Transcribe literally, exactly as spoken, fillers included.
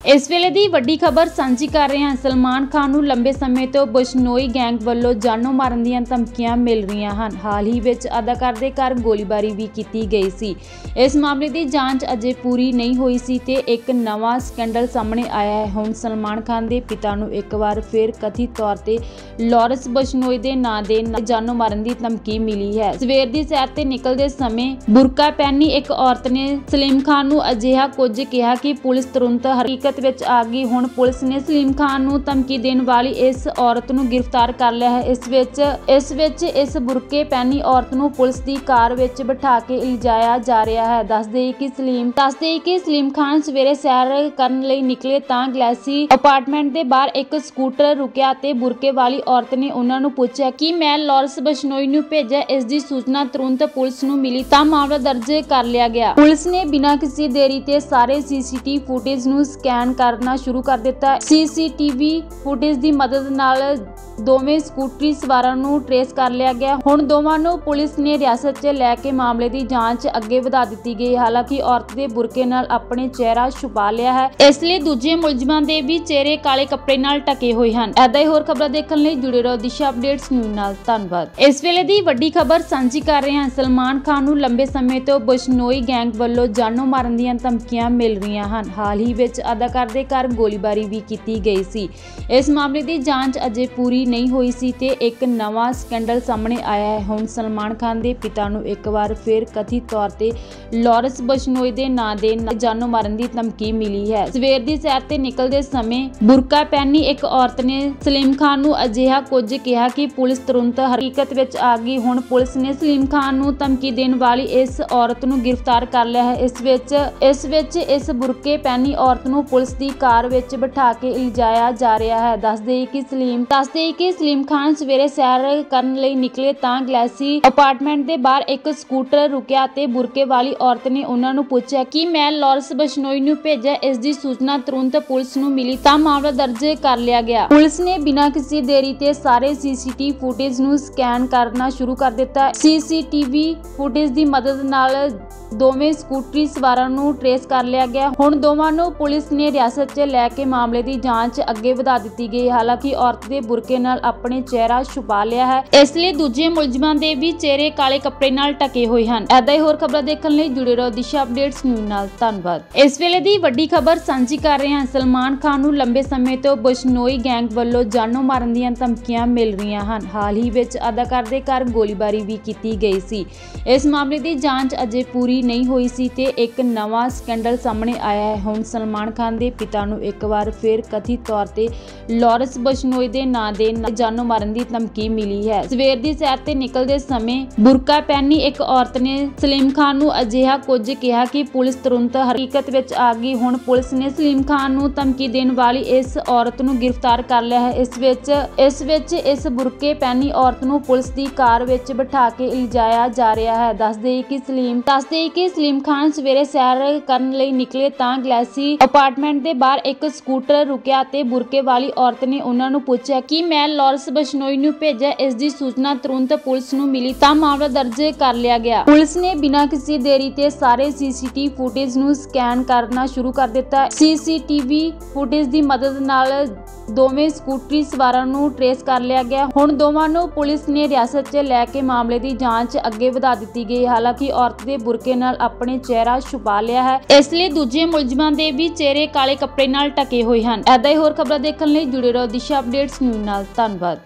इस वेले दी वड्डी खबर सांझी कर रहे हैं। सलमान खान नूं लंबे समय तो बिश्नोई गैंग वल्लों जानों मारन दीआं धमकियां मिल रहीआं हन। हाल ही विच अदाकार दे घर गोलीबारी भी कीती गई सी। इस मामले की जांच अजे पूरी नहीं हुई सी ते एक नवां स्कैंडल सामने आया है। हुण सलमान खान दे पिता नूं एक बार फिर कथित तौर ते लॉरेंस बिश्नोई दे नां दे जानों मारन दी धमकी मिली है। सवेर दी सैर ते निकलदे समय बुरका पहनी एक औरत ने सलीम खान नूं अजिहा कुछ कहा कि पुलिस तुरंत हकीकत विच आ गई। हुण पुलिस ने सलीम खान नूं धमकी देण वाली इस औरत नूं गिरफ्तार कर लिया है। इस विच इस विच इस बुरके पहनी औरत नूं पुलिस दी कार विच बिठा के लिजाया जा रहा है। दस देई कि सलीम दस देई कि सलीम खान सवेरे सैर करन लई निकले तां गैलेक्सी अपार्टमेंट दे बाहर एक स्कूटर रुकिया ते बुरके वाली औरत ने उन्हां नूं पुछया कि मैं लॉरेंस बिश्नोई नूं भेजा। इस दी सूचना तुरंत पुलिस नूं मिली तां मामला दर्ज कर लिया गया। पुलिस ने बिना किसी देरी ते सारे सीसीटीवी फुटेज नूं स्कैन करना शुरू कर दिता। सीसीटीवी फुटेज दी मदद नाल दोवें स्कूटरी सवारां नूं ट्रेस कर लिया गया। हुण दोवां नूं पुलिस ने रियासत 'च लैके मामले की जांच अगे वधा दित्ती गई। हालांकि औरत दे बुरके नाल अपने चेहरा छुपा लिया है, इसलिए दूजे मुलजमां दे भी चेहरे काले कपड़े नाल ढके होए हन। ऐदां ही होर खबरां देखण लई जुड़े रहो दिशा अपडेट्स न्यूज़ नाल। धन्नवाद। इस वेले दी वड्डी खबर सांझी कर रहे हैं। सलमान खान नूं लंबे समय तो बिश्नोई गैंग वल्लों जानों मारन दीआं धमकियां मिल रहीआं हन। हाल ही विच अदाकार दे घर गोलीबारी भी कीती गई सी। इस मामले की जांच अजे पूरी नहीं हुई सी ते एक नवां स्कैंडल सामने आया है। हुण सलमान खान दे पिता नूं एक बार फिर कथित तौर ते लॉरेंस बिश्नोई दे नां दे जानों मारन दी धमकी मिली है। सवेर दी सैर ते निकलदे समय बुरका पहनी एक औरत ने सलीम खान नूं अजिहा कुछ कहा कि पुलिस तुरंत हकीकत विच आ गई। हुण पुलिस ने सलीम खान नूं धमकी देण वाली इस औरत नूं गिरफ्तार कर लिया है। इस विच इस विच इस बुरके पहनी औरत नूं पुलिस दी कार विच बिठा के लिजाया जा रहा है। दस देई कि सलीम दस देई कि सलीम खान सवेरे सैर करन लई निकले तां गैलेक्सी अपार्टमेंट दे बाहर एक स्कूटर रुकिया ते बुरके वाली औरत ने उन्हां नूं पुछया कि मैं लॉरेंस बिश्नोई नूं भेजा। इस दी सूचना तुरंत पुलिस नूं मिली तां मामला दर्ज कर लिया गया। पुलिस ने बिना किसी देरी ते सारे सीसीटीवी फुटेज नूं स्कैन करना शुरू कर दिता। सीसीटीवी फुटेज दी मदद नाल दोवें स्कूटरी सवारां नूं ट्रेस कर लिया गया। हुण दोवां नूं पुलिस ने रियासत 'च लैके मामले की जांच अगे वधा दित्ती गई। हालांकि औरत दे बुरके नाल अपने चेहरा छुपा लिया है, इसलिए दूजे मुलजमां दे भी चेहरे काले कपड़े नाल ढके होए हन। ऐदां ही होर खबरां देखण लई जुड़े रहो दिशा अपडेट्स न्यूज़ नाल। धन्नवाद। इस वेले दी वड्डी खबर सांझी कर रहे हैं। सलमान खान नूं लंबे समय तो बिश्नोई गैंग वल्लों जानों मारन दीआं धमकियां मिल रहीआं हन। हाल ही विच अदाकार दे घर गोलीबारी भी कीती गई सी। इस मामले की जांच अजे पूरी नहीं हुई सी ते एक नवां स्कैंडल सामने आया है। हुण सलमान खान दे पिता नूं एक बार फिर कथित तौर ते लॉरेंस बिश्नोई दे नां दे जानों मारन दी धमकी मिली है। सवेर दी सैर ते निकलदे समय बुरका पहनी एक औरत ने सलीम खान नूं अजिहा कुछ कहा कि पुलिस तुरंत हकीकत विच आ गई। हुण पुलिस ने सलीम खान नूं धमकी देण वाली इस औरत नूं गिरफ्तार कर लिया है। इस विच इस विच इस बुरके पहनी औरत नूं पुलिस दी कार विच बिठा के लिजाया जा रहा है। दस देई कि सलीम दस देई कि सलीम खान सवेरे सैर करन लई निकले तां गैलेक्सी अपार्टमेंट दे बाहर एक स्कूटर रुकिया ते बुरके वाली औरत ने उन्हां नूं पुछया कि मैं लॉरेंस बिश्नोई नूं भेजा। इस दी सूचना तुरंत पुलिस नूं मिली तां मामला दर्ज कर लिया गया। पुलिस ने बिना किसी देरी ते सारे सीसीटीवी फुटेज नूं स्कैन करना शुरू कर दिता। सीसीटीवी फुटेज दी मदद नाल दोवें स्कूटरी सवारां नूं ट्रेस कर लिया गया। हुण दोवां नूं पुलिस ने रियासत 'च लैके मामले की जांच अगे वधा दित्ती गई। हालांकि औरत दे बुरके नाल अपने चेहरा छुपा लिया है, इसलिए दूजे मुलजमां दे भी चेहरे काले कपड़े नाल ढके होए हन। ऐदां ही होर खबरां देखण लई जुड़े रहो दिशा अपडेट्स न्यूज़ नाल। धन्नवाद।